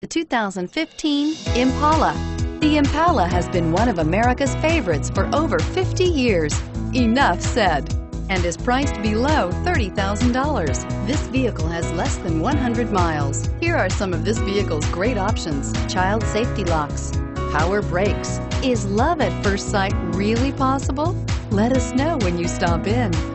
The 2015 Impala. The Impala has been one of America's favorites for over 50 years. Enough said. And is priced below $30,000. This vehicle has less than 100 miles. Here are some of this vehicle's great options: child safety locks, power brakes. Is love at first sight really possible? Let us know when you stop in.